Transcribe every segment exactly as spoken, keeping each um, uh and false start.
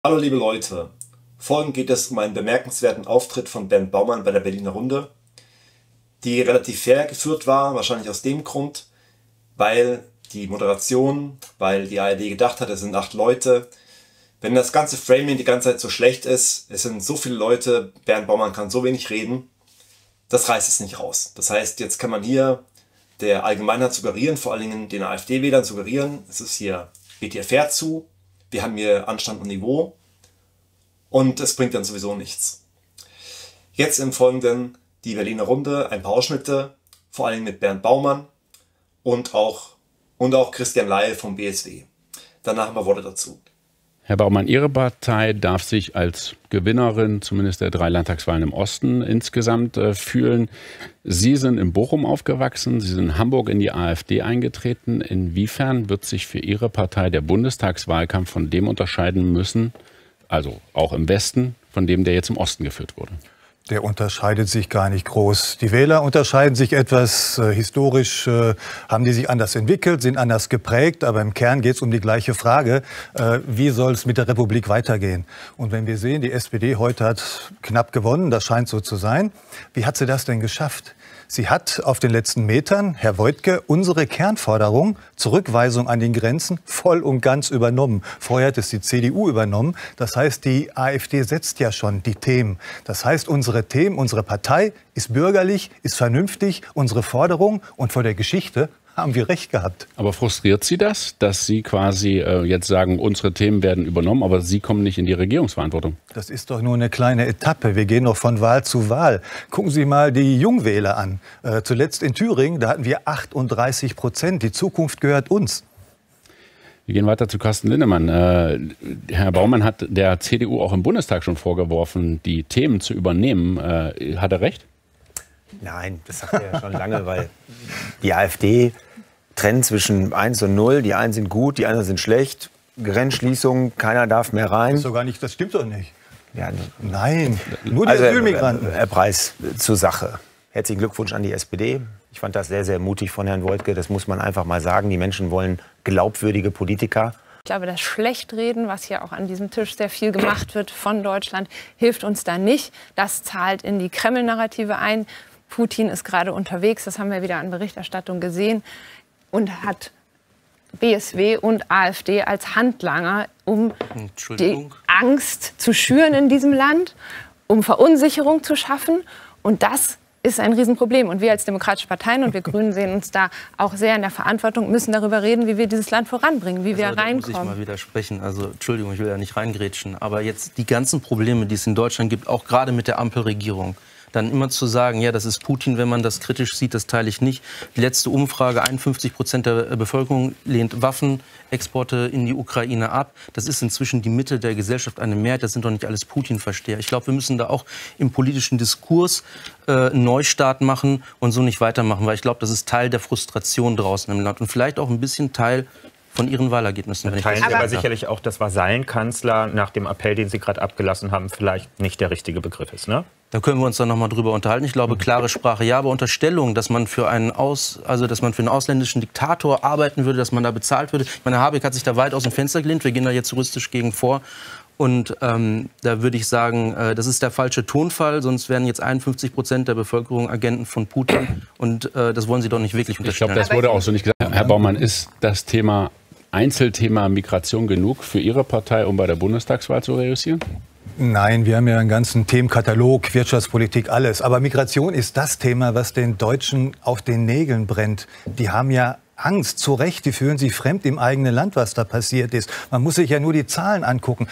Hallo liebe Leute, folgend geht es um einen bemerkenswerten Auftritt von Bernd Baumann bei der Berliner Runde, die relativ fair geführt war, wahrscheinlich aus dem Grund, weil die Moderation, weil die A R D gedacht hat, es sind acht Leute. Wenn das ganze Framing die ganze Zeit so schlecht ist, es sind so viele Leute, Bernd Baumann kann so wenig reden, das reißt es nicht raus. Das heißt, jetzt kann man hier der Allgemeinheit suggerieren, vor allen Dingen den AfD-Wählern suggerieren, es ist hier, geht hier fair zu, wir haben hier Anstand und Niveau und es bringt dann sowieso nichts. Jetzt im Folgenden die Berliner Runde, ein paar Ausschnitte, vor allem mit Bernd Baumann und auch, und auch Christian Ley vom B S W. Danach haben wir Worte dazu. Herr Baumann, Ihre Partei darf sich als Gewinnerin zumindest der drei Landtagswahlen im Osten insgesamt äh, fühlen. Sie sind in Bochum aufgewachsen, Sie sind in Hamburg in die AfD eingetreten. Inwiefern wird sich für Ihre Partei der Bundestagswahlkampf von dem unterscheiden müssen, also auch im Westen, von dem, der jetzt im Osten geführt wurde? Der unterscheidet sich gar nicht groß. Die Wähler unterscheiden sich etwas. Äh, historisch äh, haben die sich anders entwickelt, sind anders geprägt. Aber im Kern geht es um die gleiche Frage. Äh, wie soll es mit der Republik weitergehen? Und wenn wir sehen, die S P D heute hat knapp gewonnen, das scheint so zu sein. Wie hat sie das denn geschafft? Sie hat auf den letzten Metern, Herr Woidke, unsere Kernforderung, Zurückweisung an den Grenzen, voll und ganz übernommen. Vorher hat es die C D U übernommen. Das heißt, die AfD setzt ja schon die Themen. Das heißt, unsere Themen, unsere Partei ist bürgerlich, ist vernünftig, unsere Forderung, und vor der Geschichte haben wir recht gehabt. Aber frustriert Sie das, dass Sie quasi äh, jetzt sagen, unsere Themen werden übernommen, aber Sie kommen nicht in die Regierungsverantwortung? Das ist doch nur eine kleine Etappe. Wir gehen doch von Wahl zu Wahl. Gucken Sie mal die Jungwähler an. Äh, zuletzt in Thüringen, da hatten wir achtunddreißig Prozent. Die Zukunft gehört uns. Wir gehen weiter zu Carsten Linnemann. Äh, Herr Baumann hat der C D U auch im Bundestag schon vorgeworfen, die Themen zu übernehmen. Äh, hat er recht? Nein, das sagt er ja schon lange, weil die AfD trennt zwischen eins und null. Die einen sind gut, die anderen sind schlecht. Grenzschließung, keiner darf mehr rein. Das, sogar nicht, das stimmt doch nicht. Ja, Nein, nur die also, Asylmigranten. Herr Preis, zur Sache. Herzlichen Glückwunsch an die S P D. Ich fand das sehr, sehr mutig von Herrn Woidke. Das muss man einfach mal sagen. Die Menschen wollen glaubwürdige Politiker. Ich glaube, das Schlechtreden, was hier auch an diesem Tisch sehr viel gemacht wird von Deutschland, hilft uns da nicht. Das zahlt in die Kreml-Narrative ein. Putin ist gerade unterwegs, das haben wir wieder an Berichterstattung gesehen, und hat B S W und AfD als Handlanger, um die Angst zu schüren in diesem Land, um Verunsicherung zu schaffen. Und das ist ein Riesenproblem. Und wir als demokratische Parteien und wir Grünen sehen uns da auch sehr in der Verantwortung, müssen darüber reden, wie wir dieses Land voranbringen, wie wir also, da reinkommen. muss ich mal widersprechen. Also, Entschuldigung, ich will da nicht reingrätschen. Aber jetzt die ganzen Probleme, die es in Deutschland gibt, auch gerade mit der Ampelregierung, dann immer zu sagen, ja, das ist Putin, wenn man das kritisch sieht, das teile ich nicht. Die letzte Umfrage, einundfünfzig Prozent der Bevölkerung lehnt Waffenexporte in die Ukraine ab. Das ist inzwischen die Mitte der Gesellschaft, eine Mehrheit. Das sind doch nicht alles Putin-Versteher. Ich glaube, wir müssen da auch im politischen Diskurs äh, einen Neustart machen und so nicht weitermachen, weil ich glaube, das ist Teil der Frustration draußen im Land und vielleicht auch ein bisschen Teil von Ihren Wahlergebnissen. Teilen Sie aber, aber sicherlich auch, dass Vasallenkanzler nach dem Appell, den Sie gerade abgelassen haben, vielleicht nicht der richtige Begriff ist, ne? Da können wir uns dann noch mal drüber unterhalten. Ich glaube, klare Sprache, ja, aber Unterstellung, dass man für einen Aus, also dass man für einen ausländischen Diktator arbeiten würde, dass man da bezahlt würde. Ich meine, Herr Habeck hat sich da weit aus dem Fenster gelehnt. Wir gehen da jetzt juristisch gegen vor. Und ähm, da würde ich sagen, äh, das ist der falsche Tonfall. Sonst wären jetzt einundfünfzig Prozent der Bevölkerung Agenten von Putin. Und äh, das wollen Sie doch nicht wirklich unterstellen. Ich glaube, das wurde auch so nicht gesagt. Herr Baumann, ist das Thema Einzelthema Migration genug für Ihre Partei, um bei der Bundestagswahl zu reüssieren? Nein, wir haben ja einen ganzen Themenkatalog, Wirtschaftspolitik, alles. Aber Migration ist das Thema, was den Deutschen auf den Nägeln brennt. Die haben ja Angst, zu Recht, die fühlen sich fremd im eigenen Land, was da passiert ist. Man muss sich ja nur die Zahlen angucken.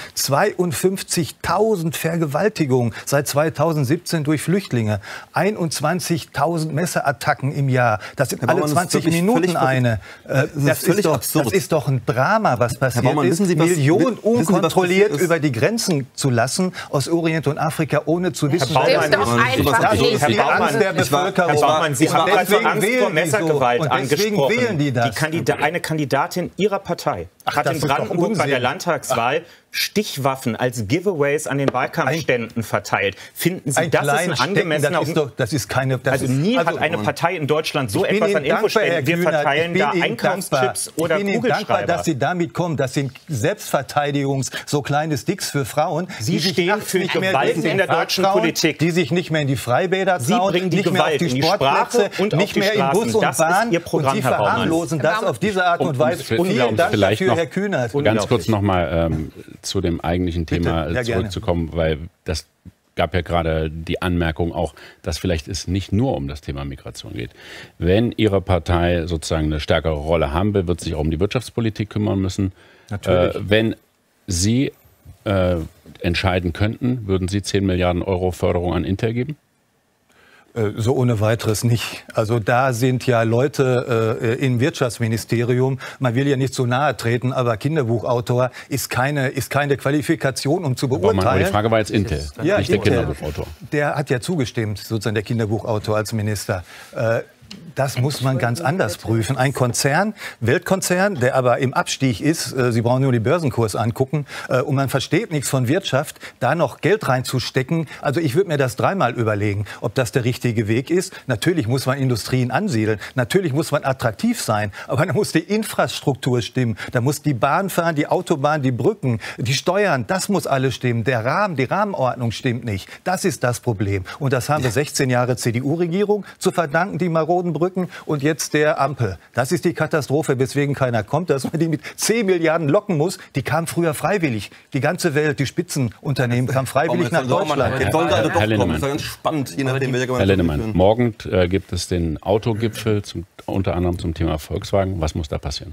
zweiundfünfzigtausend Vergewaltigungen seit zweitausendsiebzehn durch Flüchtlinge. einundzwanzigtausend Messerattacken im Jahr. Das sind alle zwanzig Minuten eine. Äh, das, ist doch, das ist doch ein Drama, was passiert Baumann, ist. Sie, was, Millionen unkontrolliert Sie, über die Grenzen zu lassen aus Orient und Afrika, ohne zu wissen, Herr Baumann, das ist die Angst der Bevölkerung. Herr Baumann, Sie haben also Angst vor Messergewalt so. angesprochen. Die Die Kandida eine Kandidatin Ihrer Partei hat in Brandenburg bei der Landtagswahl Stichwaffen als Giveaways an den Wahlkampfständen verteilt. Finden Sie, ein das ist ein angemessener... Das ist, doch, das ist keine... Das also ist, nie also, hat eine Partei in Deutschland so etwas etwas an Infoständen. Wir Kühnert, verteilen da Ihnen Einkaufstipps dankbar. oder Ich bin Ihnen Kugelschreiber. dankbar, dass Sie damit kommen. Das sind Selbstverteidigungs-, so kleine Sticks für Frauen. Sie die sich stehen für nicht mehr Gewalt in in der deutschen trauen, Politik. Die sich nicht mehr in die Freibäder Sie trauen, bringen die nicht mehr auf Gewalt die in die Sportplätze, Sprache und auf nicht die mehr in Straßen. Bus und Das ist Bahn. Ihr Programm, und Sie Herr Baumann. verharmlosen das auf diese Art und Weise. Vielen Dank vielleicht dafür, noch Herr Kühnert. Ganz kurz noch mal ähm, zu dem eigentlichen Thema Bitte, ja, zurückzukommen, weil das gab ja gerade die Anmerkung auch, dass vielleicht es nicht nur um das Thema Migration geht. Wenn Ihre Partei sozusagen eine stärkere Rolle haben will, wird sich auch um die Wirtschaftspolitik kümmern müssen. Natürlich. Äh, wenn Sie äh, entscheiden könnten, würden Sie zehn Milliarden Euro Förderung an Intel geben? So ohne weiteres nicht. Also da sind ja Leute äh, im Wirtschaftsministerium, man will ja nicht so nahe treten, aber Kinderbuchautor ist keine, ist keine Qualifikation, um zu beurteilen. Aber die Frage war jetzt Intel, ja, nicht der Intel. Kinderbuchautor. Der hat ja zugestimmt, sozusagen der Kinderbuchautor als Minister. Äh, Das muss man ganz anders prüfen. Ein Konzern, Weltkonzern, der aber im Abstieg ist, äh, Sie brauchen nur den Börsenkurs angucken, äh, und man versteht nichts von Wirtschaft, da noch Geld reinzustecken. Also ich würde mir das dreimal überlegen, ob das der richtige Weg ist. Natürlich muss man Industrien ansiedeln, natürlich muss man attraktiv sein, aber da muss die Infrastruktur stimmen, da muss die Bahn fahren, die Autobahn, die Brücken, die Steuern, das muss alles stimmen. Der Rahmen, die Rahmenordnung stimmt nicht. Das ist das Problem. Und das haben wir sechzehn Jahre C D U-Regierung zu verdanken, die maroden Brücken, und jetzt der Ampel. Das ist die Katastrophe, weswegen keiner kommt, dass man die mit zehn Milliarden locken muss. Die kamen früher freiwillig. Die ganze Welt, die Spitzenunternehmen kamen freiwillig nach Deutschland. Jetzt sollen sie alle doch Herr kommen. Linnemann. Das ist ja ganz spannend, je nachdem, welcher Herr Linnemann, führen. morgen äh, gibt es den Autogipfel, zum, unter anderem zum Thema Volkswagen. Was muss da passieren?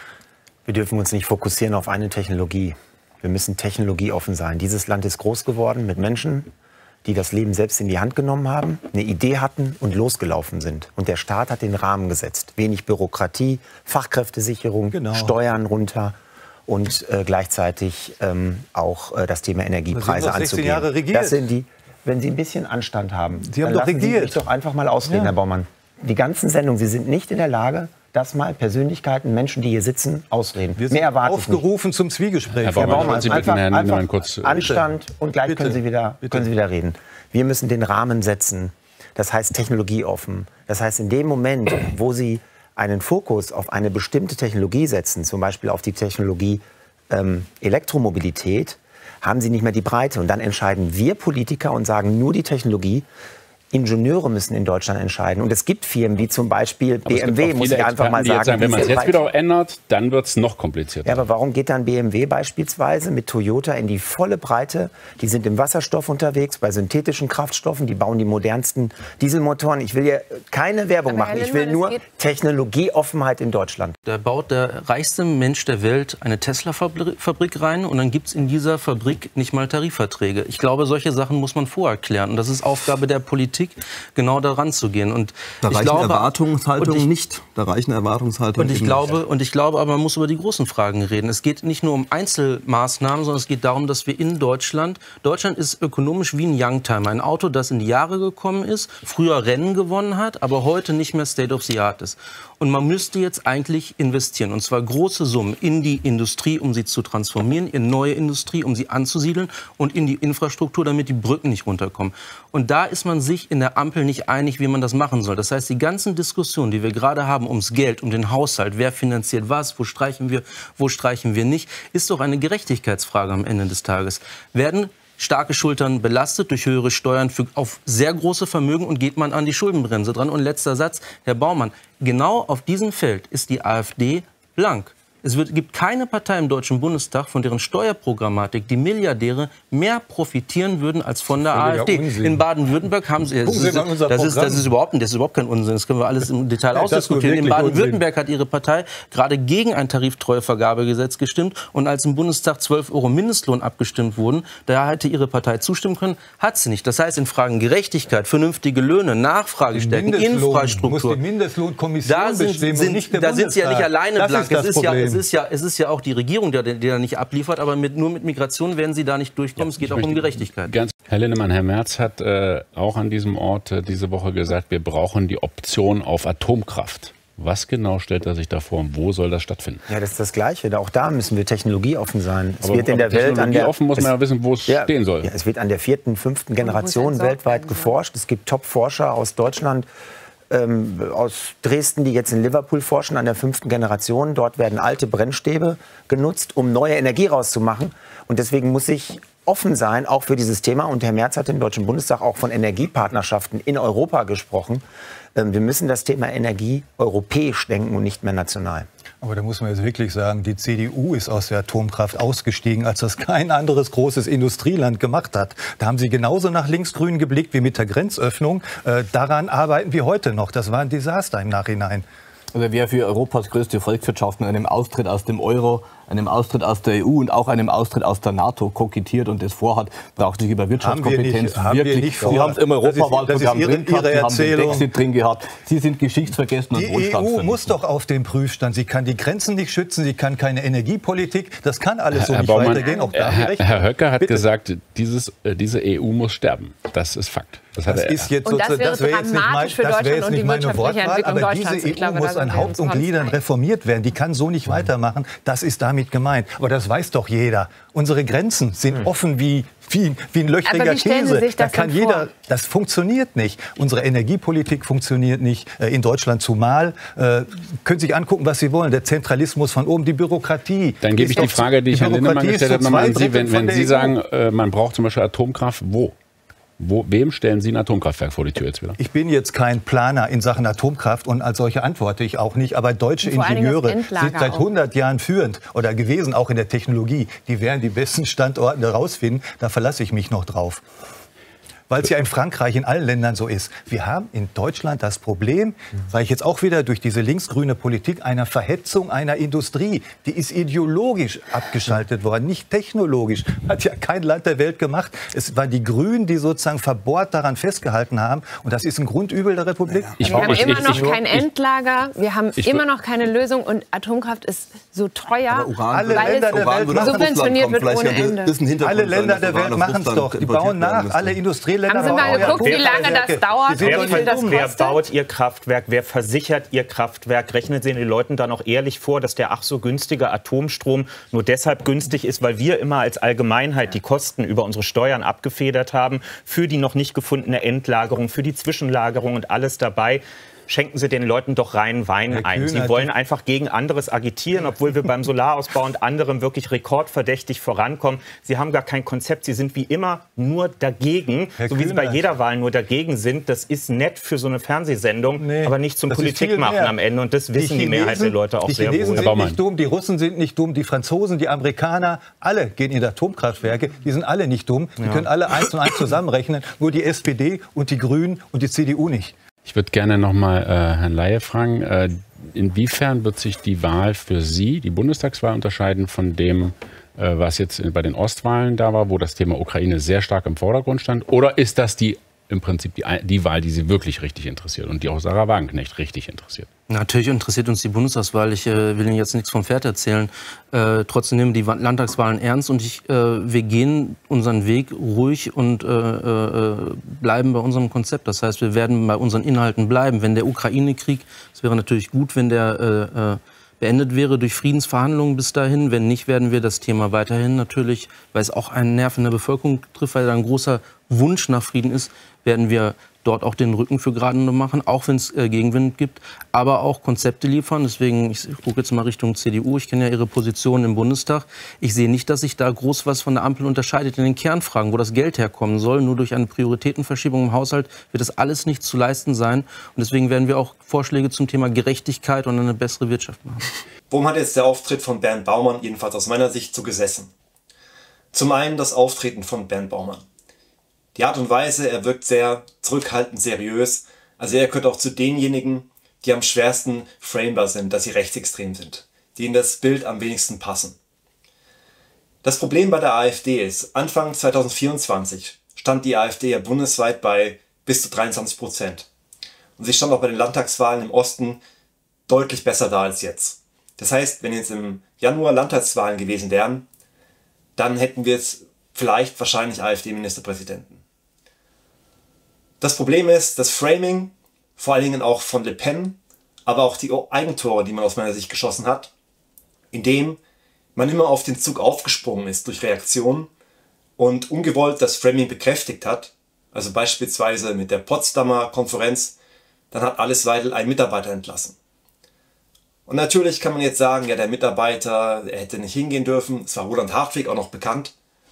Wir dürfen uns nicht fokussieren auf eine Technologie. Wir müssen technologieoffen sein. Dieses Land ist groß geworden mit Menschen, die das Leben selbst in die Hand genommen haben, eine Idee hatten und losgelaufen sind. Und der Staat hat den Rahmen gesetzt. Wenig Bürokratie, Fachkräftesicherung, Genau. Steuern runter und äh, gleichzeitig ähm, auch äh, das Thema Energiepreise doch sechzehn anzugehen. Jahre regiert. Das sind die, wenn Sie ein bisschen Anstand haben, Sie haben dann doch lassen Sie regiert. mich doch einfach mal ausreden, Ja. Herr Baumann. Die ganzen Sendungen, Sie sind nicht in der Lage, dass mal Persönlichkeiten, Menschen, die hier sitzen, ausreden. Wir sind Mehr erwarte ich nicht. aufgerufen zum Zwiegespräch. Herr Baumann, Herr Baumann, Sie bitten einfach, Herrn Linnemann einfach kurz, äh, Anstand und gleich Bitte. können Sie, wieder, Bitte. können Sie wieder reden. Wir müssen den Rahmen setzen. Das heißt technologieoffen. Das heißt, in dem Moment, wo Sie einen Fokus auf eine bestimmte Technologie setzen, zum Beispiel auf die Technologie ähm, Elektromobilität, haben Sie nicht mehr die Breite. Und dann entscheiden wir Politiker und sagen nur die Technologie. Ingenieure müssen in Deutschland entscheiden. Und es gibt Firmen wie zum Beispiel Aber es B M gibt W, auch muss viele ich einfach mal Experten, die jetzt sagen. sagen, wenn man es die sind jetzt wieder ändert, dann wird es noch komplizierter. ja, aber warum geht dann B M W beispielsweise mit Toyota in die volle Breite? Die sind im Wasserstoff unterwegs, bei synthetischen Kraftstoffen, die bauen die modernsten Dieselmotoren. Ich will hier keine Werbung Aber Herr machen, ich will Linnemann, nur es geht- Technologieoffenheit in Deutschland. Da baut der reichste Mensch der Welt eine Tesla-Fabrik rein und dann gibt es in dieser Fabrik nicht mal Tarifverträge. Ich glaube, solche Sachen muss man vorher klären. Und das ist Aufgabe der Politik, genau daran zu gehen. Und Da ich reichen glaube, Erwartungshaltungen und ich, nicht. Da reichen Erwartungshaltungen Und ich, eben glaube, und ich glaube aber, man muss über die großen Fragen reden. Es geht nicht nur um Einzelmaßnahmen, sondern es geht darum, dass wir in Deutschland, Deutschland ist ökonomisch wie ein Youngtimer, ein Auto, das in die Jahre gekommen ist, früher Rennen gewonnen hat, aber heute nicht mehr State of the Art ist. Und man müsste jetzt eigentlich investieren, und zwar große Summen in die Industrie, um sie zu transformieren, in neue Industrie, um sie anzusiedeln und in die Infrastruktur, damit die Brücken nicht runterkommen. Und da ist man sich in der Ampel nicht einig, wie man das machen soll. Das heißt, die ganzen Diskussionen, die wir gerade haben ums Geld, um den Haushalt, wer finanziert was, wo streichen wir, wo streichen wir nicht, ist doch eine Gerechtigkeitsfrage am Ende des Tages. Werden starke Schultern belastet durch höhere Steuern für, auf sehr große Vermögen und geht man an die Schuldenbremse dran. Und letzter Satz, Herr Baumann, genau auf diesem Feld ist die AfD blank. Es wird, gibt keine Partei im Deutschen Bundestag, von deren Steuerprogrammatik die Milliardäre mehr profitieren würden als von der AfD. Unsinn. In Baden-Württemberg haben sie... Das ist, das, ist, das, ist überhaupt, das ist überhaupt kein Unsinn. Das können wir alles im Detail Ja, das ist ausdiskutieren. In wirklich Baden-Württemberg hat ihre Partei gerade gegen ein Tariftreuevergabegesetz gestimmt. Und als im Bundestag zwölf Euro Mindestlohn abgestimmt wurden, da hätte ihre Partei zustimmen können, hat sie nicht. Das heißt, in Fragen Gerechtigkeit, vernünftige Löhne, Nachfrage stärken, Infrastruktur... muss die Mindestlohnkommission Da sind, bestimmen sind, und nicht der da sind Sie ja nicht Bundestag. alleine Das blank. ist das es, ist ja, Problem. es, ist ja, es ist ja auch die Regierung, die, die da nicht abliefert. Aber mit, nur mit Migration werden Sie da nicht durchkommen. Es geht auch um Gerechtigkeit. Ganz, Herr Linnemann, Herr Merz hat äh, auch an diesem Ort äh, diese Woche gesagt, wir brauchen die Option auf Atomkraft. Was genau stellt er sich da vor und wo soll das stattfinden? Ja, das ist das Gleiche. Auch da müssen wir technologieoffen sein. Es aber wird in der Welt an der offen muss man ja wissen, wo es ja, stehen soll. Ja, es wird an der vierten, fünften Generation weltweit geforscht. Es gibt Top-Forscher aus Deutschland, ähm, aus Dresden, die jetzt in Liverpool forschen an der fünften Generation. Dort werden alte Brennstäbe genutzt, um neue Energie rauszumachen. Und deswegen muss ich offen sein, auch für dieses Thema. Und Herr Merz hat im Deutschen Bundestag auch von Energiepartnerschaften in Europa gesprochen. Wir müssen das Thema Energie europäisch denken und nicht mehr national. Aber da muss man jetzt wirklich sagen, die C D U ist aus der Atomkraft ausgestiegen, als das kein anderes großes Industrieland gemacht hat. Da haben sie genauso nach linksgrün geblickt wie mit der Grenzöffnung. Äh, daran arbeiten wir heute noch. Das war ein Desaster im Nachhinein. Also wer für Europas größte Volkswirtschaft mit einem Austritt aus dem Euro, einem Austritt aus der E U und auch einem Austritt aus der NATO kokettiert und das vorhat, braucht sich über Wirtschaftskompetenz haben wir nicht, wirklich. haben wir nicht Sie haben es im Europawahlprogramm drin gehabt, Sie haben den Brexit drin gehabt. Sie sind geschichtsvergessen und Wohlstandsvernichtung. Die E U muss doch auf den Prüfstand. Sie kann die Grenzen nicht schützen, sie kann keine Energiepolitik. Das kann alles so Herr nicht Baumann, weitergehen. Auch da Herr, Herr Höcke hat Bitte. gesagt, dieses, äh, diese E U muss sterben. Das ist Fakt. Das, hat Das er, ist jetzt und das wäre das wäre jetzt nicht, mein, dramatisch für das wäre Deutschland jetzt und nicht die meine wirtschaftliche Wortwahl, Entwicklung aber Deutschlands. diese Ich glaube, E U da muss sind an wir Haupt uns und ganz Gliedern einig. reformiert werden. Die kann so nicht weitermachen. Das ist damit gemeint. Aber das weiß doch jeder. Unsere Grenzen sind offen wie, wie, wie ein löchriger Aber wie stellen Sie Käse. sich das Da kann denn jeder, vor? das funktioniert nicht. Unsere Energiepolitik funktioniert nicht. Äh, In Deutschland zumal. Äh, Können Sie sich angucken, was Sie wollen. Der Zentralismus von oben, die Bürokratie. Dann gebe ich die Frage, die ich Herrn Lindemann gestellt habe, nochmal an Sie. Wenn, wenn Sie sagen, äh, man braucht zum Beispiel Atomkraft, wo? Wo, wem stellen Sie ein Atomkraftwerk vor die Tür jetzt wieder? Ich bin jetzt kein Planer in Sachen Atomkraft und als solche antworte ich auch nicht. Aber deutsche Und vor allen Dingen das Ingenieure Endlager sind seit auch. hundert Jahren führend oder gewesen, auch in der Technologie. Die werden die besten Standorte herausfinden. Da verlasse ich mich noch drauf. Weil es ja in Frankreich, in allen Ländern so ist. Wir haben in Deutschland das Problem, sage ich jetzt auch wieder, durch diese linksgrüne Politik einer Verhetzung einer Industrie. Die ist ideologisch abgeschaltet worden, nicht technologisch. Hat ja kein Land der Welt gemacht. Es waren die Grünen, die sozusagen verbohrt daran festgehalten haben. Und das ist ein Grundübel der Republik. Ich Wir haben ich- immer ich- noch ich- kein ich- Endlager, wir haben ich- immer noch keine Lösung und Atomkraft ist so teuer, Alle weil Länder es der Welt machen subventioniert wird ohne Ende. Alle Länder der Welt machen es doch. Die bauen nach. Alle Industrieländer Haben Sie bauen mal auch geguckt, wie lange das dauert Die sind und doch wie nicht viel das dumm. Wer kostet? baut Ihr Kraftwerk? Wer versichert Ihr Kraftwerk? Rechnen Sie den Leuten dann auch ehrlich vor, dass der ach so günstige Atomstrom nur deshalb günstig ist, weil wir immer als Allgemeinheit die Kosten über unsere Steuern abgefedert haben für die noch nicht gefundene Endlagerung, für die Zwischenlagerung und alles dabei. Schenken Sie den Leuten doch rein Wein Herr ein. Kühn Sie hat wollen einfach gegen anderes agitieren, obwohl wir beim Solarausbau und anderem wirklich rekordverdächtig vorankommen. Sie haben gar kein Konzept. Sie sind wie immer nur dagegen, Herr so wie Sie bei Kühn, jeder Wahl nur dagegen sind. Das ist nett für so eine Fernsehsendung, Nee, aber nicht zum das ist Politik viel machen mehr. am Ende. Und das wissen die, Mehrheit der Leute auch die sehr Chinesen wohl. sind Baumann. nicht dumm, die Russen sind nicht dumm, die Franzosen, die Amerikaner, alle gehen in Atomkraftwerke. Die sind alle nicht dumm. Die können alle eins und eins zusammenrechnen. Nur die S P D und die Grünen und die C D U nicht. Ich würde gerne noch mal äh, Herrn Laie fragen, äh, inwiefern wird sich die Wahl für Sie, die Bundestagswahl, unterscheiden von dem, äh, was jetzt bei den Ostwahlen da war, wo das Thema Ukraine sehr stark im Vordergrund stand? Oder ist das die im Prinzip die, die Wahl, die Sie wirklich richtig interessiert und die auch Sarah Wagenknecht richtig interessiert? Natürlich interessiert uns die Bundestagswahl. Ich äh, will Ihnen jetzt nichts vom Pferd erzählen. Äh, trotzdem nehmen wir die Wa- Landtagswahlen ernst und ich, äh, wir gehen unseren Weg ruhig und äh, äh, bleiben bei unserem Konzept. Das heißt, wir werden bei unseren Inhalten bleiben. Wenn der Ukraine-Krieg, es wäre natürlich gut, wenn der äh, äh, beendet wäre durch Friedensverhandlungen bis dahin. Wenn nicht, werden wir das Thema weiterhin natürlich, weil es auch einen Nerv in der Bevölkerung trifft, weil da ein großer Wunsch nach Frieden ist, werden wir dort auch den Rücken für gerade machen, auch wenn es äh, Gegenwind gibt, aber auch Konzepte liefern. Deswegen, ich gucke jetzt mal Richtung C D U, ich kenne ja Ihre Position im Bundestag. Ich sehe nicht, dass sich da groß was von der Ampel unterscheidet in den Kernfragen, wo das Geld herkommen soll. Nur durch eine Prioritätenverschiebung im Haushalt wird das alles nicht zu leisten sein. Und deswegen werden wir auch Vorschläge zum Thema Gerechtigkeit und eine bessere Wirtschaft machen. Worum hat jetzt der Auftritt von Bernd Baumann jedenfalls aus meiner Sicht so gesessen? Zum einen das Auftreten von Bernd Baumann. Die Art und Weise, er wirkt sehr zurückhaltend, seriös. Also er gehört auch zu denjenigen, die am schwersten framebar sind, dass sie rechtsextrem sind, die in das Bild am wenigsten passen. Das Problem bei der AfD ist, Anfang zweitausendvierundzwanzig stand die AfD ja bundesweit bei bis zu dreiundzwanzig Prozent. Und sie stand auch bei den Landtagswahlen im Osten deutlich besser da als jetzt. Das heißt, wenn jetzt im Januar Landtagswahlen gewesen wären, dann hätten wir jetzt vielleicht wahrscheinlich AfD-Ministerpräsidenten. Das Problem ist, das Framing, vor allen Dingen auch von Le Pen, aber auch die Eigentore, die man aus meiner Sicht geschossen hat, indem man immer auf den Zug aufgesprungen ist durch Reaktionen und ungewollt das Framing bekräftigt hat. Also beispielsweise mit der Potsdamer Konferenz, dann hat Alice Weidel einen Mitarbeiter entlassen. Und natürlich kann man jetzt sagen, ja, der Mitarbeiter, er hätte nicht hingehen dürfen. Es war Roland Hartwig auch noch bekannt.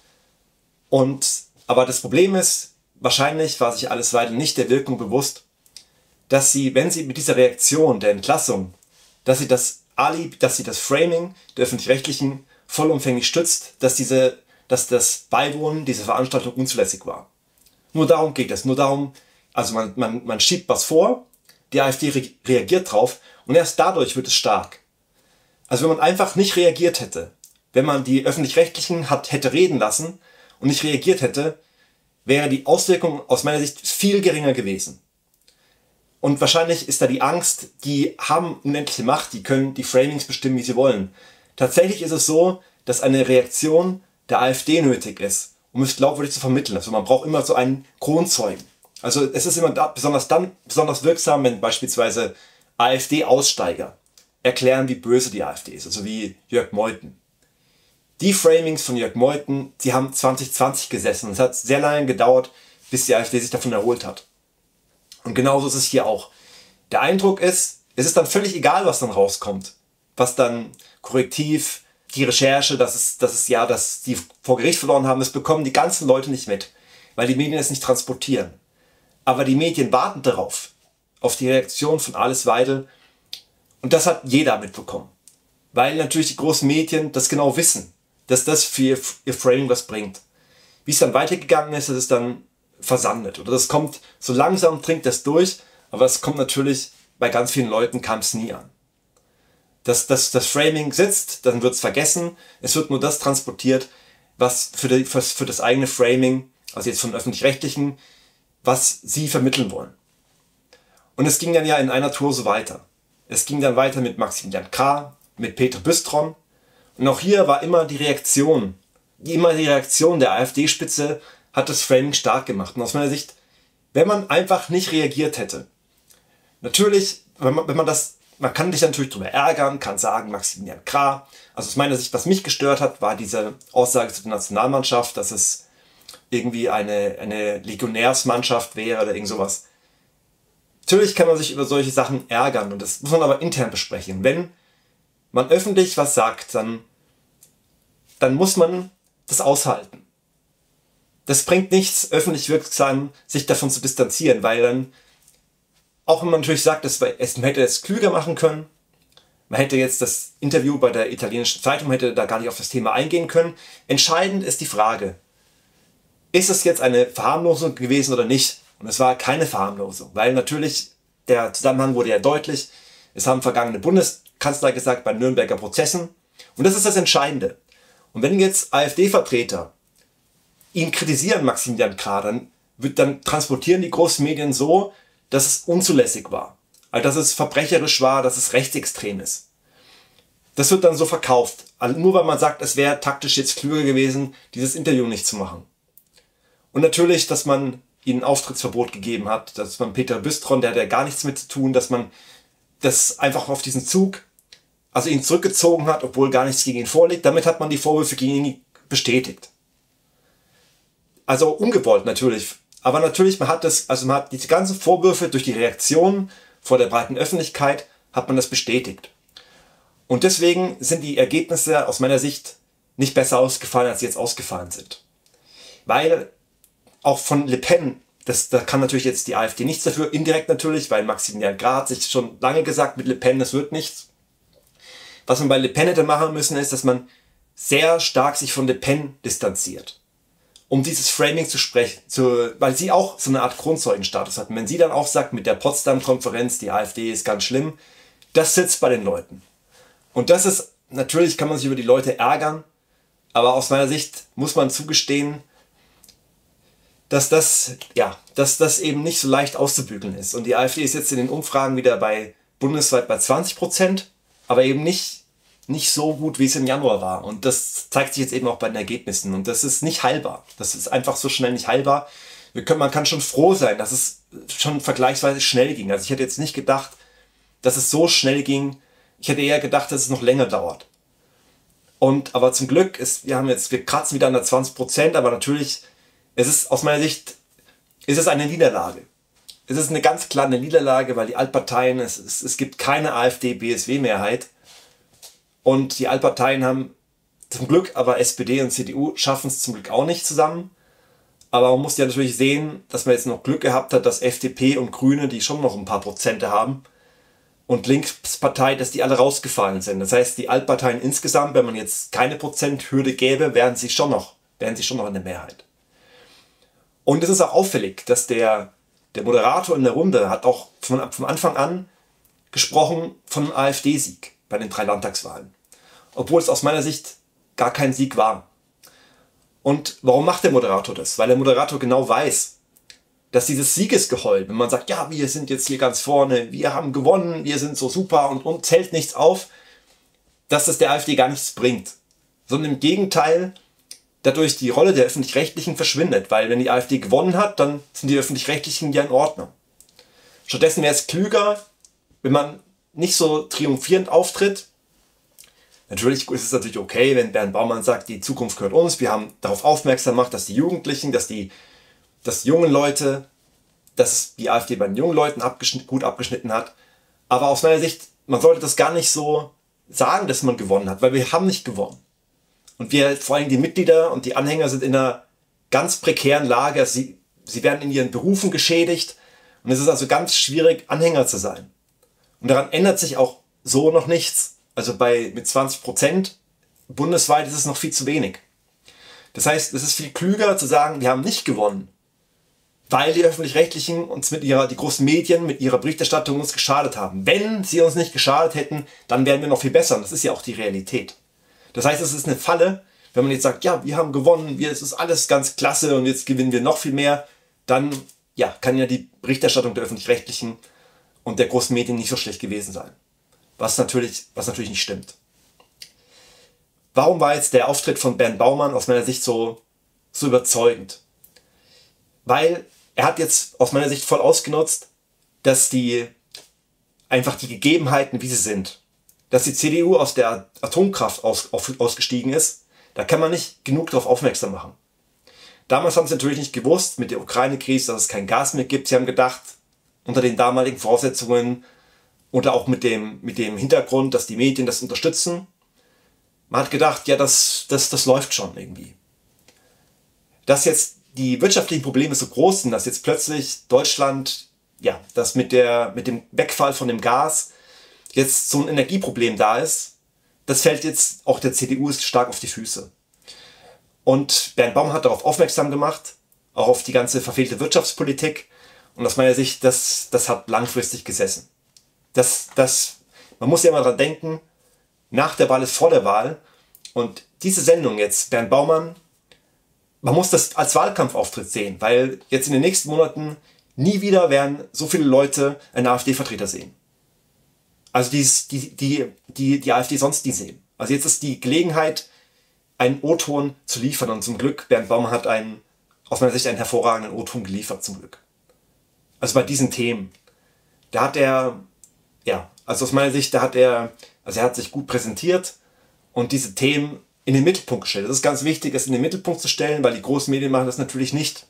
Und, aber das Problem ist, wahrscheinlich war sich Alice Weidel nicht der Wirkung bewusst, dass sie, wenn sie mit dieser Reaktion der Entlassung, dass sie das Ali, dass sie das Framing der Öffentlich-Rechtlichen vollumfänglich stützt, dass, diese, dass das Beiwohnen dieser Veranstaltung unzulässig war. Nur darum geht es. Nur darum, also man, man, man schiebt was vor, die AfD re reagiert drauf und erst dadurch wird es stark. Also wenn man einfach nicht reagiert hätte, wenn man die Öffentlich-Rechtlichen hat, hätte reden lassen und nicht reagiert hätte, wäre die Auswirkung aus meiner Sicht viel geringer gewesen. Und wahrscheinlich ist da die Angst, die haben unendliche Macht, die können die Framings bestimmen, wie sie wollen. Tatsächlich ist es so, dass eine Reaktion der AfD nötig ist, um es glaubwürdig zu vermitteln. Also man braucht immer so einen Kronzeugen. Also es ist immer da, besonders dann besonders wirksam, wenn beispielsweise AfD-Aussteiger erklären, wie böse die AfD ist, also wie Jörg Meuthen. Die Framings von Jörg Meuthen, die haben zwanzig zwanzig gesessen. Es hat sehr lange gedauert, bis die AfD sich davon erholt hat. Und genauso ist es hier auch. Der Eindruck ist, es ist dann völlig egal, was dann rauskommt. Was dann Korrektiv, die Recherche, dass es, dass es ja, dass die vor Gericht verloren haben, das bekommen die ganzen Leute nicht mit, weil die Medien es nicht transportieren. Aber die Medien warten darauf, auf die Reaktion von Alice Weidel. Und das hat jeder mitbekommen. Weil natürlich die großen Medien das genau wissen, dass das für ihr, ihr Framing was bringt. Wie es dann weitergegangen ist, das ist dann versandet. Oder das kommt, so langsam dringt das durch, aber es kommt natürlich, bei ganz vielen Leuten kam es nie an. Das, das, das Framing sitzt, dann wird es vergessen, es wird nur das transportiert, was für, die, für, für das eigene Framing, also jetzt von Öffentlich-Rechtlichen, was sie vermitteln wollen. Und es ging dann ja in einer Tour so weiter. Es ging dann weiter mit Maximilian Krah, mit Peter Büstron. Und auch hier war immer die Reaktion, immer die Reaktion der AfD-Spitze hat das Framing stark gemacht. Und aus meiner Sicht, wenn man einfach nicht reagiert hätte, natürlich, wenn man, wenn man das, man kann sich natürlich darüber ärgern, kann sagen, Maximilian Krah. Also aus meiner Sicht, was mich gestört hat, war diese Aussage zu der Nationalmannschaft, dass es irgendwie eine, eine Legionärsmannschaft wäre oder irgend sowas. Natürlich kann man sich über solche Sachen ärgern und das muss man aber intern besprechen. Wenn man öffentlich was sagt, dann, dann muss man das aushalten. Das bringt nichts, öffentlich wirksam sich davon zu distanzieren, weil dann, auch wenn man natürlich sagt, dass man hätte es klüger machen können, man hätte jetzt das Interview bei der italienischen Zeitung, hätte da gar nicht auf das Thema eingehen können. Entscheidend ist die Frage, ist es jetzt eine Verharmlosung gewesen oder nicht? Und es war keine Verharmlosung, weil natürlich der Zusammenhang wurde ja deutlich. Es haben vergangene Bundeskanzler gesagt bei Nürnberger Prozessen. Und das ist das Entscheidende. Und wenn jetzt AfD-Vertreter ihn kritisieren, Maximilian Krah, dann, wird, dann transportieren die großen Medien so, dass es unzulässig war. Also dass es verbrecherisch war, dass es rechtsextrem ist. Das wird dann so verkauft. Also nur weil man sagt, es wäre taktisch jetzt klüger gewesen, dieses Interview nicht zu machen. Und natürlich, dass man ihnen Auftrittsverbot gegeben hat, dass man Peter Büstron, der hat ja gar nichts mit zu tun, dass man das einfach auf diesen Zug, also ihn zurückgezogen hat, obwohl gar nichts gegen ihn vorliegt. Damit hat man die Vorwürfe gegen ihn bestätigt. Also ungewollt natürlich. Aber natürlich, man hat das, also man hat diese ganzen Vorwürfe durch die Reaktion vor der breiten Öffentlichkeit, hat man das bestätigt. Und deswegen sind die Ergebnisse aus meiner Sicht nicht besser ausgefallen, als sie jetzt ausgefallen sind. Weil auch von Le Pen, das, da kann natürlich jetzt die AfD nichts dafür, indirekt natürlich, weil Maximilian Krah hat sich schon lange gesagt, mit Le Pen, das wird nichts. Was man bei Le Pen hätte machen müssen, ist, dass man sehr stark sich von Le Pen distanziert. Um dieses Framing zu sprechen, zu, weil sie auch so eine Art Kronzeugenstatus hat. Und wenn sie dann auch sagt, mit der Potsdam-Konferenz, die AfD ist ganz schlimm, das sitzt bei den Leuten. Und das ist, natürlich kann man sich über die Leute ärgern, aber aus meiner Sicht muss man zugestehen, dass das, ja, dass das eben nicht so leicht auszubügeln ist. Und die AfD ist jetzt in den Umfragen wieder bei bundesweit bei zwanzig Prozent, aber eben nicht, nicht so gut, wie es im Januar war. Und das zeigt sich jetzt eben auch bei den Ergebnissen. Und das ist nicht heilbar. Das ist einfach so schnell nicht heilbar. Wir können, man kann schon froh sein, dass es schon vergleichsweise schnell ging. Also ich hätte jetzt nicht gedacht, dass es so schnell ging. Ich hätte eher gedacht, dass es noch länger dauert. Und, aber zum Glück, ist, wir haben jetzt, wir kratzen wieder an der zwanzig Prozent, aber natürlich, es ist aus meiner Sicht, ist es eine Niederlage. Es ist eine ganz klare Niederlage, weil die Altparteien, es, es, es gibt keine AfD-B S W-Mehrheit. Und die Altparteien haben zum Glück, aber S P D und C D U schaffen es zum Glück auch nicht zusammen. Aber man muss ja natürlich sehen, dass man jetzt noch Glück gehabt hat, dass F D P und Grüne, die schon noch ein paar Prozente haben, und Linkspartei, dass die alle rausgefallen sind. Das heißt, die Altparteien insgesamt, wenn man jetzt keine Prozenthürde gäbe, wären sie schon noch, wären sie schon noch in der Mehrheit. Und es ist auch auffällig, dass der, der Moderator in der Runde hat auch von, von Anfang an gesprochen von einem AfD-Sieg bei den drei Landtagswahlen. Obwohl es aus meiner Sicht gar kein Sieg war. Und warum macht der Moderator das? Weil der Moderator genau weiß, dass dieses Siegesgeheul, wenn man sagt, ja, wir sind jetzt hier ganz vorne, wir haben gewonnen, wir sind so super und uns hält nichts auf, dass das der AfD gar nichts bringt. Sondern im Gegenteil, dadurch die Rolle der Öffentlich-Rechtlichen verschwindet. Weil wenn die AfD gewonnen hat, dann sind die Öffentlich-Rechtlichen ja in Ordnung. Stattdessen wäre es klüger, wenn man nicht so triumphierend auftritt. Natürlich ist es natürlich okay, wenn Bernd Baumann sagt, die Zukunft gehört uns. Wir haben darauf aufmerksam gemacht, dass die Jugendlichen, dass die, dass die jungen Leute, dass die AfD bei den jungen Leuten abgeschnitten, gut abgeschnitten hat. Aber aus meiner Sicht, man sollte das gar nicht so sagen, dass man gewonnen hat, weil wir haben nicht gewonnen. Und wir, vor allem die Mitglieder und die Anhänger, sind in einer ganz prekären Lage. Sie, sie werden in ihren Berufen geschädigt. Und es ist also ganz schwierig, Anhänger zu sein. Und daran ändert sich auch so noch nichts. Also bei, mit zwanzig Prozent bundesweit ist es noch viel zu wenig. Das heißt, es ist viel klüger zu sagen, wir haben nicht gewonnen, weil die Öffentlich-Rechtlichen uns mit ihrer, die großen Medien mit ihrer Berichterstattung uns geschadet haben. Wenn sie uns nicht geschadet hätten, dann wären wir noch viel besser. Und das ist ja auch die Realität. Das heißt, es ist eine Falle, wenn man jetzt sagt, ja, wir haben gewonnen, wir, es ist alles ganz klasse und jetzt gewinnen wir noch viel mehr, dann ja, kann ja die Berichterstattung der Öffentlich-Rechtlichen und der großen Medien nicht so schlecht gewesen sein. Was natürlich, was natürlich nicht stimmt. Warum war jetzt der Auftritt von Bernd Baumann aus meiner Sicht so, so überzeugend? Weil er hat jetzt aus meiner Sicht voll ausgenutzt, dass die einfach die Gegebenheiten, wie sie sind, dass die C D U aus der Atomkraft aus, auf, ausgestiegen ist, da kann man nicht genug darauf aufmerksam machen. Damals haben sie natürlich nicht gewusst, mit der Ukraine-Krise, dass es kein Gas mehr gibt. Sie haben gedacht, unter den damaligen Voraussetzungen oder auch mit dem, mit dem Hintergrund, dass die Medien das unterstützen, man hat gedacht, ja, das, das, das läuft schon irgendwie. Dass jetzt die wirtschaftlichen Probleme so groß sind, dass jetzt plötzlich Deutschland, ja, dass mit, der, mit dem Wegfall von dem Gas jetzt so ein Energieproblem da ist, das fällt jetzt auch der C D U stark auf die Füße. Und Bernd Baumann hat darauf aufmerksam gemacht, auch auf die ganze verfehlte Wirtschaftspolitik. Und aus meiner Sicht, das, das hat langfristig gesessen. Das, das, man muss ja immer dran denken, nach der Wahl ist vor der Wahl. Und diese Sendung jetzt, Bernd Baumann, man muss das als Wahlkampfauftritt sehen, weil jetzt in den nächsten Monaten nie wieder werden so viele Leute einen AfD-Vertreter sehen. Also die, die, die, die, die AfD sonst nie sehen. Also jetzt ist die Gelegenheit, einen O-Ton zu liefern. Und zum Glück, Bernd Baumann hat einen, aus meiner Sicht einen hervorragenden O-Ton geliefert, zum Glück. Also bei diesen Themen. Da hat er, ja, also aus meiner Sicht, da hat er, also er hat sich gut präsentiert und diese Themen in den Mittelpunkt gestellt. Das ist ganz wichtig, es in den Mittelpunkt zu stellen, weil die großen Medien machen das natürlich nicht.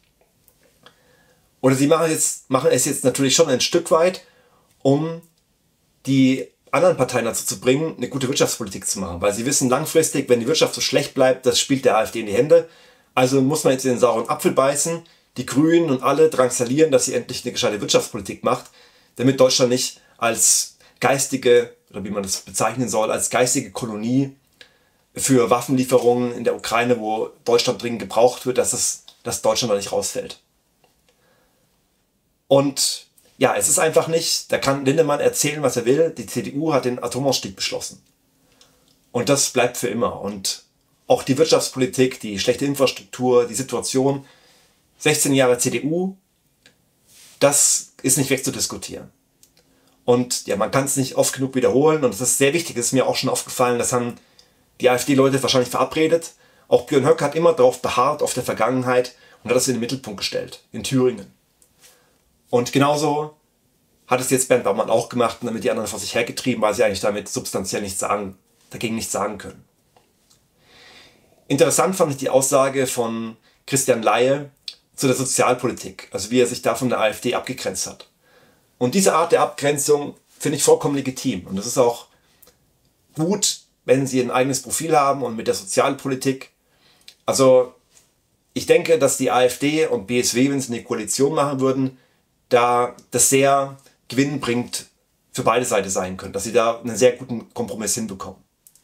Oder sie machen, jetzt, machen es jetzt natürlich schon ein Stück weit, um die anderen Parteien dazu zu bringen, eine gute Wirtschaftspolitik zu machen. Weil sie wissen langfristig, wenn die Wirtschaft so schlecht bleibt, das spielt der AfD in die Hände. Also muss man jetzt in den sauren Apfel beißen, die Grünen und alle drangsalieren, dass sie endlich eine gescheite Wirtschaftspolitik macht, damit Deutschland nicht als geistige, oder wie man das bezeichnen soll, als geistige Kolonie für Waffenlieferungen in der Ukraine, wo Deutschland dringend gebraucht wird, dass, es, dass Deutschland da nicht rausfällt. Und ja, es ist einfach nicht, da kann Lindemann erzählen, was er will. Die C D U hat den Atomausstieg beschlossen. Und das bleibt für immer. Und auch die Wirtschaftspolitik, die schlechte Infrastruktur, die Situation, sechzehn Jahre C D U, das ist nicht wegzudiskutieren. Und ja, man kann es nicht oft genug wiederholen. Und das ist sehr wichtig, das ist mir auch schon aufgefallen, das haben die AfD-Leute wahrscheinlich verabredet. Auch Björn Höcke hat immer darauf beharrt, auf der Vergangenheit, und hat das in den Mittelpunkt gestellt, in Thüringen. Und genauso hat es jetzt Bernd Baumann auch gemacht und damit die anderen vor sich hergetrieben, weil sie eigentlich damit substanziell nichts sagen, dagegen nichts sagen können. Interessant fand ich die Aussage von Christian Laie zu der Sozialpolitik, also wie er sich da von der AfD abgegrenzt hat. Und diese Art der Abgrenzung finde ich vollkommen legitim. Und es ist auch gut, wenn sie ein eigenes Profil haben und mit der Sozialpolitik. Also ich denke, dass die AfD und B S W, wenn sie eine Koalition machen würden, da das sehr gewinnbringend für beide Seiten sein können, dass sie da einen sehr guten Kompromiss hinbekommen.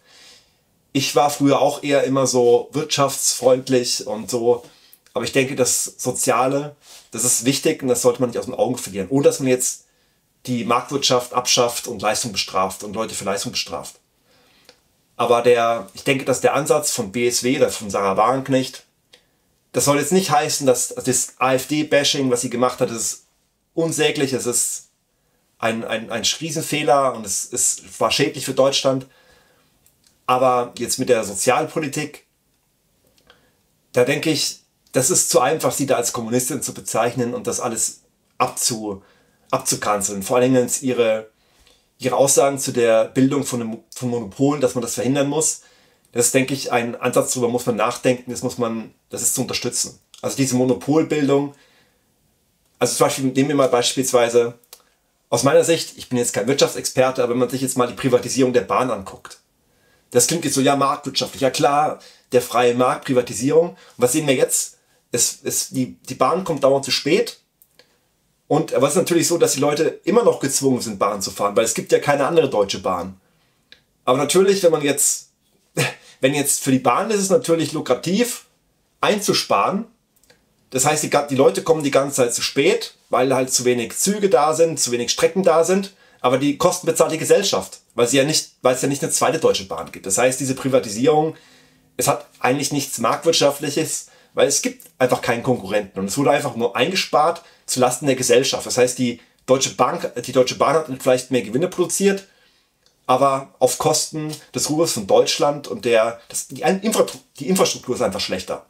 Ich war früher auch eher immer so wirtschaftsfreundlich und so, aber ich denke, das Soziale, das ist wichtig und das sollte man nicht aus den Augen verlieren. Ohne dass man jetzt die Marktwirtschaft abschafft und Leistung bestraft und Leute für Leistung bestraft. Aber der, ich denke, dass der Ansatz von B S W oder von Sarah Wagenknecht, das soll jetzt nicht heißen, dass das AfD-Bashing, was sie gemacht hat, das ist unsäglich, es ist ein, ein, ein Riesenfehler und es, es war schädlich für Deutschland. Aber jetzt mit der Sozialpolitik, da denke ich, das ist zu einfach, sie da als Kommunistin zu bezeichnen und das alles abzu, abzukanzeln. Vor allen Dingen ihre, ihre Aussagen zu der Bildung von, von Monopolen, dass man das verhindern muss. Das ist, denke ich, ein Ansatz, darüber muss man nachdenken, das muss man, das ist zu unterstützen. Also diese Monopolbildung, also zum Beispiel, nehmen wir mal beispielsweise, aus meiner Sicht, ich bin jetzt kein Wirtschaftsexperte, aber wenn man sich jetzt mal die Privatisierung der Bahn anguckt, das klingt jetzt so, ja, marktwirtschaftlich, ja klar, der freie Markt, Privatisierung. Und was sehen wir jetzt? Es, es, die, die Bahn kommt dauernd zu spät. Und aber es ist natürlich so, dass die Leute immer noch gezwungen sind, Bahn zu fahren, weil es gibt ja keine andere deutsche Bahn. Aber natürlich, wenn man jetzt, wenn jetzt für die Bahn ist es natürlich lukrativ, einzusparen. Das heißt, die, die Leute kommen die ganze Zeit zu spät, weil halt zu wenig Züge da sind, zu wenig Strecken da sind. Aber die Kosten bezahlt die Gesellschaft, weil, sie ja nicht, weil es ja nicht eine zweite deutsche Bahn gibt. Das heißt, diese Privatisierung, es hat eigentlich nichts Marktwirtschaftliches, weil es gibt einfach keinen Konkurrenten. Und es wurde einfach nur eingespart zulasten der Gesellschaft. Das heißt, die Deutsche Bank, die Deutsche Bahn hat vielleicht mehr Gewinne produziert, aber auf Kosten des Ruhmes von Deutschland und der, das, die, Infra, die Infrastruktur ist einfach schlechter.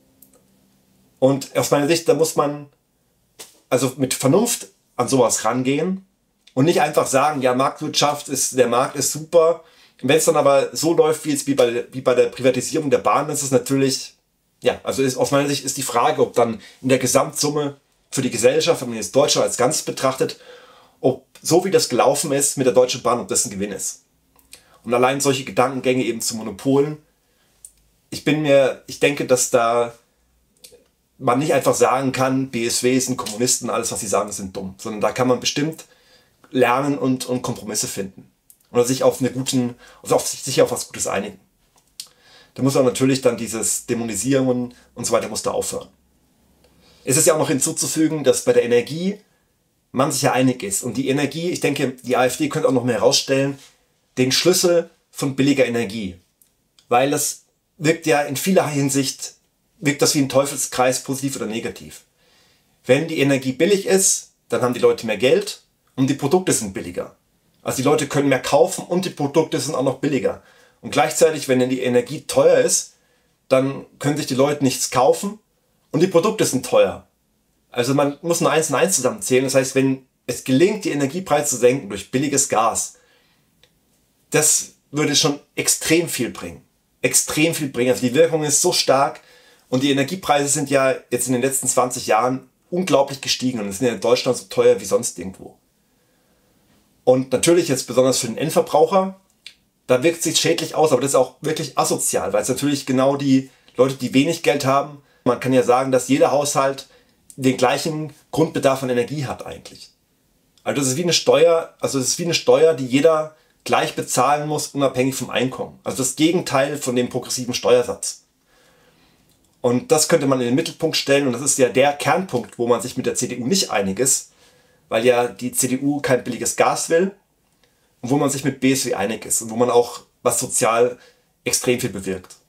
Und aus meiner Sicht, da muss man also mit Vernunft an sowas rangehen. Und nicht einfach sagen, ja, Marktwirtschaft ist, der Markt ist super. Wenn es dann aber so läuft, wie, jetzt wie, bei, wie bei der Privatisierung der Bahn, ist es natürlich, ja, also ist, aus meiner Sicht ist die Frage, ob dann in der Gesamtsumme für die Gesellschaft, wenn man jetzt Deutschland als Ganzes betrachtet, ob so wie das gelaufen ist mit der Deutschen Bahn, ob das ein Gewinn ist. Und allein solche Gedankengänge eben zu Monopolen, ich bin mir, ich denke, dass da man nicht einfach sagen kann, B S W sind Kommunisten, alles was sie sagen, sind dumm, sondern da kann man bestimmt lernen und, und Kompromisse finden. Oder sich auf eine guten, also auf sich auf was Gutes einigen. Da muss auch natürlich dann dieses Dämonisieren und so weiter muss da aufhören. Es ist ja auch noch hinzuzufügen, dass bei der Energie man sich ja einig ist. Und die Energie, ich denke, die AfD könnte auch noch mehr herausstellen, den Schlüssel von billiger Energie. Weil das wirkt ja in vieler Hinsicht, wirkt das wie ein Teufelskreis, positiv oder negativ. Wenn die Energie billig ist, dann haben die Leute mehr Geld. Und die Produkte sind billiger. Also die Leute können mehr kaufen und die Produkte sind auch noch billiger. Und gleichzeitig, wenn dann die Energie teuer ist, dann können sich die Leute nichts kaufen und die Produkte sind teuer. Also man muss nur eins und eins zusammenzählen. Das heißt, wenn es gelingt, die Energiepreise zu senken durch billiges Gas, das würde schon extrem viel bringen. Extrem viel bringen. Also die Wirkung ist so stark und die Energiepreise sind ja jetzt in den letzten zwanzig Jahren unglaublich gestiegen und sind ja in Deutschland so teuer wie sonst irgendwo. Und natürlich jetzt besonders für den Endverbraucher, da wirkt es sich schädlich aus, aber das ist auch wirklich asozial, weil es natürlich genau die Leute, die wenig Geld haben, man kann ja sagen, dass jeder Haushalt den gleichen Grundbedarf an Energie hat eigentlich. Also das ist wie eine Steuer, also das ist wie eine Steuer, die jeder gleich bezahlen muss, unabhängig vom Einkommen. Also das Gegenteil von dem progressiven Steuersatz. Und das könnte man in den Mittelpunkt stellen und das ist ja der Kernpunkt, wo man sich mit der C D U nicht einig ist, weil ja die C D U kein billiges Gas will und wo man sich mit B S W einig ist und wo man auch was sozial extrem viel bewirkt.